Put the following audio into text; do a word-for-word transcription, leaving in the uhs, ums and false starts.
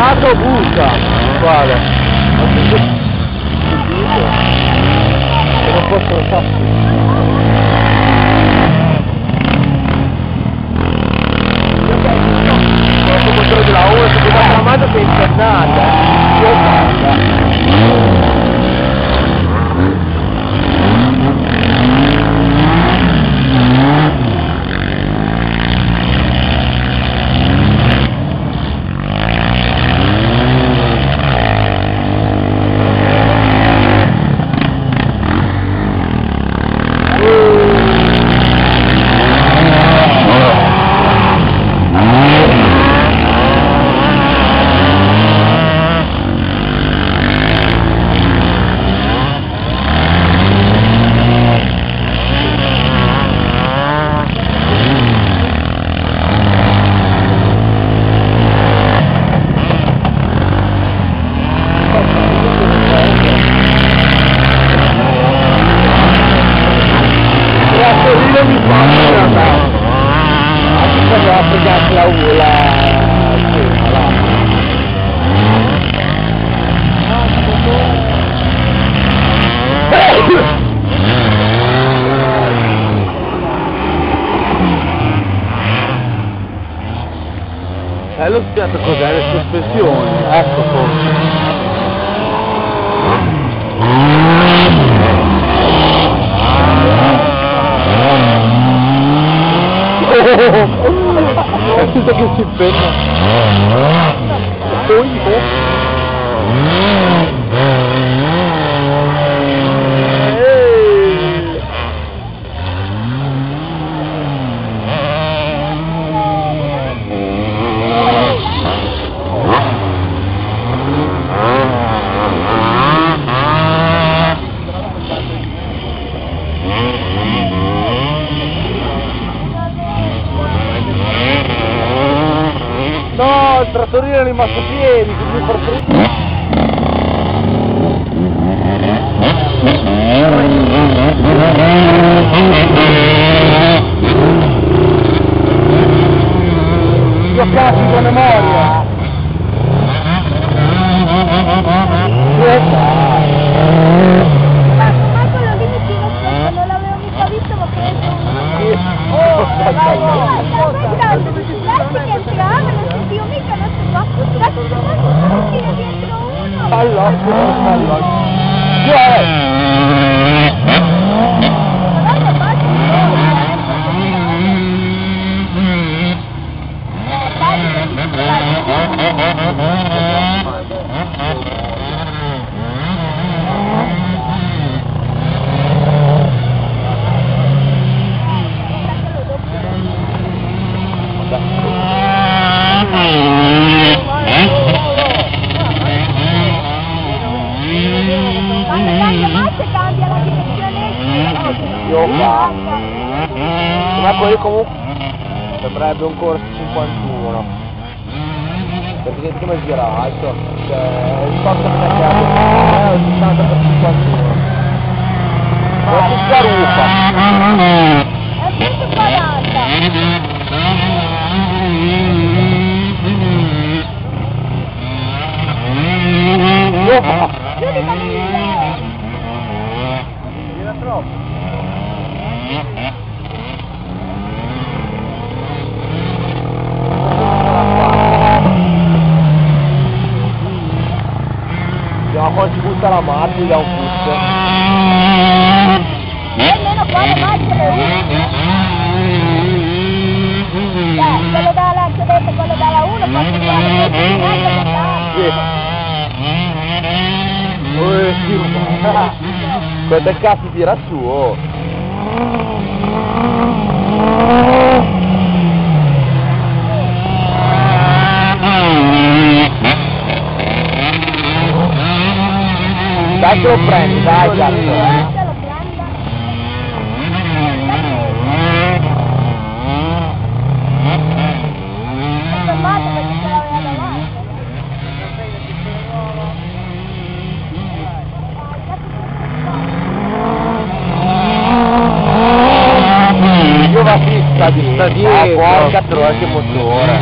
lato buca. Quale? Non posso lo sapere. Quando controlli la uno, se ti dà la mano sei infernata. Io guarda. Eh, l'ho spiegato cos'è, le sospensioni, ecco forse. Oh, è tutto che si ferma. Oh, oh. No, il trattorino è rimasto pieni, quindi per tutto. Io cazzo con memoria. Marco, lo dimmi fino a non l'avevo mica visto, ma preso. Oh, vai, vai, vai, che entrava, non sentivo mica, non so qua. Cazzo, non tira dietro uno. Allora, allora. Guarda, faccio un ma poi comunque sembrerebbe un corso cinquantuno perché come gira alto, cioè il corso non è che ha il sessanta per cinquantuno ma si sgarufa è tutto quaranta. gira troppo. Ma quando si butta la macchina gli dà un puzzo. E almeno qua le macchine eh, quello dalla anche quello dalla uno, forse Sì. Oh, sì. Quante cazzo tira su, oh. Dai che lo prendi, dai cazzo. Io va fissa di sta dietro. Ah, porca troia che motore.